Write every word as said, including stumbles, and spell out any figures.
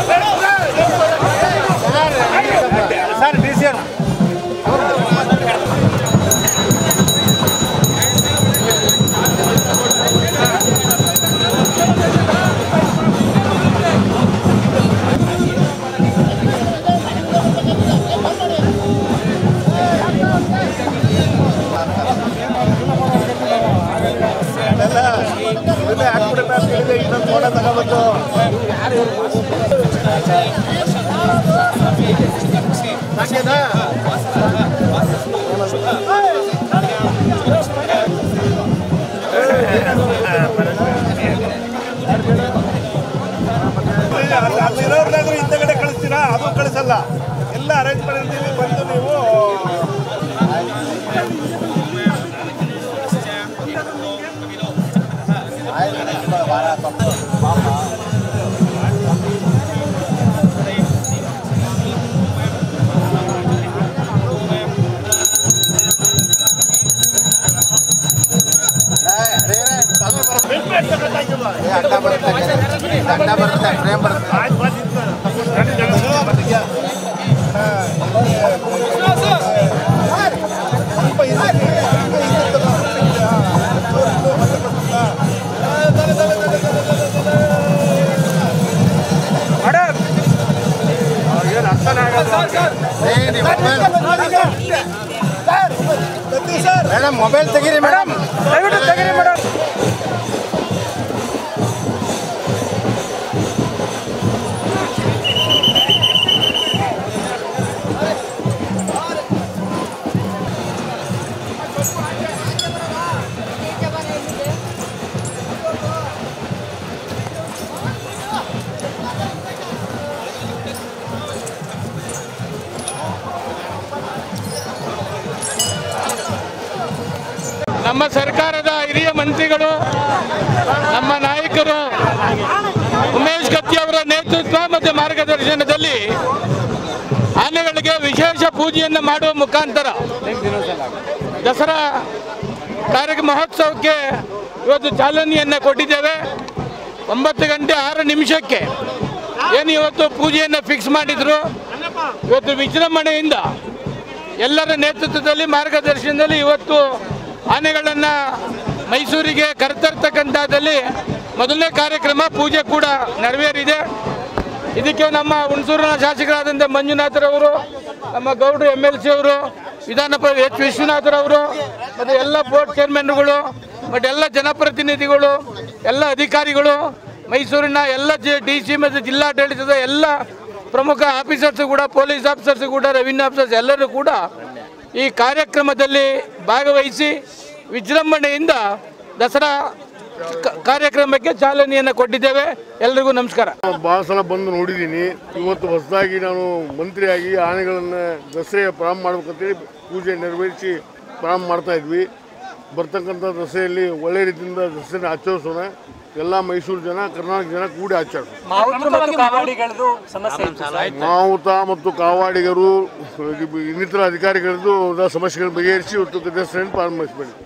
Sir D C ಇನ್ನೊಂದು photo ತಗೋಬೇಕು. ಅಲ್ಲಿರೋರ್ನಾದ್ರೂ ಹಿಂದಗಡೆ ಕಳಿಸ್ತೀರಾ? ಅದು ಕಳಿಸಲ್ಲ. ಎಲ್ಲ ಅರೇಂಜ್ ಮಾಡಿರ್ತೀವಿ, ಬಂದು ನೀವು ಅಡ್ಡ ಬರುತ್ತೆ, ಅಡ್ಡ ಬರುತ್ತೆ, ಫ್ರೇಮ್ ಬರುತ್ತೆ. ಮೇಡಮ್ ಮೊಬೈಲ್ ತೆಗೀರಿ ಮೇಡಮ್, ದಯವಿಟ್ಟು ತೆಗೀರಿ ಮೇಡಮ್. ನಮ್ಮ ಸರ್ಕಾರದ ಹಿರಿಯ ಮಂತ್ರಿಗಳು, ನಮ್ಮ ನಾಯಕರು ಉಮೇಶ್ ಕತ್ತಿ ಅವರ ನೇತೃತ್ವ ಮತ್ತು ಮಾರ್ಗದರ್ಶನದಲ್ಲಿ ಆನೆಗಳಿಗೆ ವಿಶೇಷ ಪೂಜೆಯನ್ನು ಮಾಡುವ ಮುಖಾಂತರ ದಸರಾ ಕಾರ್ಯಕ್ರಮ ಮಹೋತ್ಸವಕ್ಕೆ ಇವತ್ತು ಚಾಲನೆಯನ್ನು ಕೊಟ್ಟಿದ್ದೇವೆ. ಒಂಬತ್ತು ಗಂಟೆ ಆರು ನಿಮಿಷಕ್ಕೆ ಏನು ಇವತ್ತು ಪೂಜೆಯನ್ನು ಫಿಕ್ಸ್ ಮಾಡಿದ್ರು. ಇವತ್ತು ವಿಜೃಂಭಣೆಯಿಂದ ಎಲ್ಲರ ನೇತೃತ್ವದಲ್ಲಿ ಮಾರ್ಗದರ್ಶನದಲ್ಲಿ ಇವತ್ತು ಆನೆಗಳನ್ನು ಮೈಸೂರಿಗೆ ಕರೆತರ್ತಕ್ಕಂಥದ್ದಲ್ಲಿ ಮೊದಲನೇ ಕಾರ್ಯಕ್ರಮ ಪೂಜೆ ಕೂಡ ನೆರವೇರಿದೆ. ಇದಕ್ಕೆ ನಮ್ಮ ಹುಣಸೂರಿನ ಶಾಸಕರಾದಂಥ ಮಂಜುನಾಥರವರು, ನಮ್ಮ ಗೌಡ್ರು ಎಮ್ ಎಲ್ ಸಿ ಅವರು, ವಿಧಾನ ಪರಿಷತ್ ಎಚ್ ವಿಶ್ವನಾಥರವರು ಮತ್ತು ಎಲ್ಲ ಬೋರ್ಡ್ ಚೇರ್ಮನ್ಗಳು ಮತ್ತು ಎಲ್ಲ ಜನಪ್ರತಿನಿಧಿಗಳು, ಎಲ್ಲ ಅಧಿಕಾರಿಗಳು, ಮೈಸೂರಿನ ಎಲ್ಲ ಜಿ ಡಿ ಸಿ ಮತ್ತು ಜಿಲ್ಲಾಡಳಿತದ ಎಲ್ಲ ಪ್ರಮುಖ ಆಫೀಸರ್ಸ್ ಕೂಡ, ಪೊಲೀಸ್ ಆಫೀಸರ್ಸ್ ಕೂಡ, ರೆವಿನ್ಯೂ ಆಫೀಸರ್ಸ್ ಎಲ್ಲರೂ ಕೂಡ ಈ ಕಾರ್ಯಕ್ರಮದಲ್ಲಿ ಭಾಗವಹಿಸಿ ವಿಜೃಂಭಣೆಯಿಂದ ದಸರಾ ಕಾರ್ಯಕ್ರಮಕ್ಕೆ ಚಾಲನೆಯನ್ನು ಕೊಟ್ಟಿದ್ದೇವೆ. ಎಲ್ರಿಗೂ ನಮಸ್ಕಾರ. ಭಾಳ ಸಲ ಬಂದು ನೋಡಿದ್ದೀನಿ. ಇವತ್ತು ಹೊಸದಾಗಿ ನಾನು ಮಂತ್ರಿಯಾಗಿ ಆನೆಗಳನ್ನು ದಸರೆಯ ಪ್ರಾರಂಭ ಮಾಡ್ಬೇಕಂತೇಳಿ ಪೂಜೆ ನೆರವೇರಿಸಿ ಪ್ರಾರಂಭ ಮಾಡ್ತಾ ಇದ್ವಿ. ಬರ್ತಕ್ಕಂಥ ದಸರೆಯಲ್ಲಿ ಒಳ್ಳೆ ರೀತಿಯಿಂದ ದಸರೆ ಆಚರಿಸೋಣ. ಎಲ್ಲ ಮೈಸೂರು ಜನ, ಕರ್ನಾಟಕ ಜನ ಕೂಡಿ ಆಚರಿಸೋಣ. ಮಾವುತ ಮತ್ತು ಕಾವಾಡಿಗರು ಇನ್ನಿತರ ಅಧಿಕಾರಿಗಳದ್ದು ಸಮಸ್ಯೆಗಳನ್ನು ಬಗೆಹರಿಸಿ ಇವತ್ತು ದಸರೆಯನ್ನು ಪ್ರಾರಂಭಿಸಬೇಡಿ.